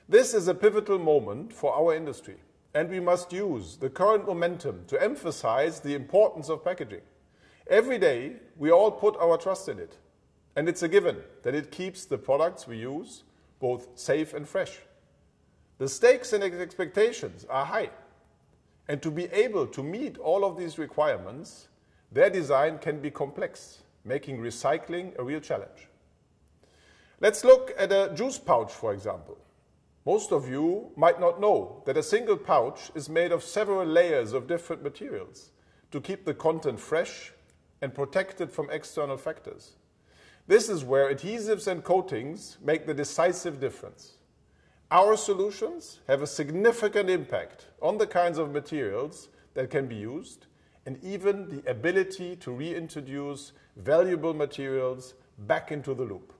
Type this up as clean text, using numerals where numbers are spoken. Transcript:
This is a pivotal moment for our industry, and we must use the current momentum to emphasize the importance of packaging. Every day, we all put our trust in it, and it's a given that it keeps the products we use both safe and fresh. The stakes and expectations are high, and to be able to meet all of these requirements, their design can be complex, making recycling a real challenge. Let's look at a juice pouch, for example. Most of you might not know that a single pouch is made of several layers of different materials to keep the content fresh and protected from external factors. This is where adhesives and coatings make the decisive difference. Our solutions have a significant impact on the kinds of materials that can be used and even the ability to reintroduce valuable materials back into the loop.